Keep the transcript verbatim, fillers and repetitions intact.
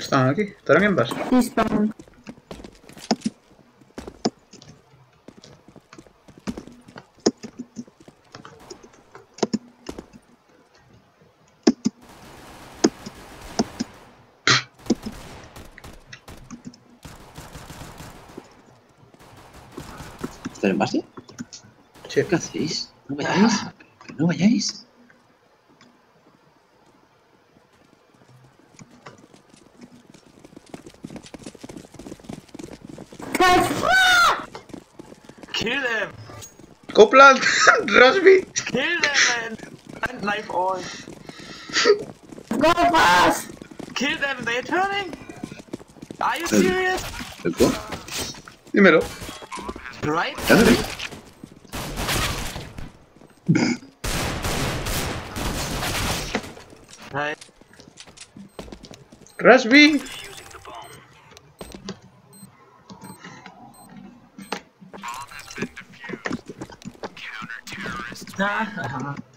Están aquí, estarán en base. Disparan. ¿Están en base? Sí. ¿Qué hacéis? ¿No vayáis? ¿Que no vayáis? Kill them! Copland! Rasby! Kill them, man! And knife all. Go fast! Kill them, they're turning! Are you serious? ¿Eco? Dímelo. Right? ¿Dándole? Right. Rasby! Ah,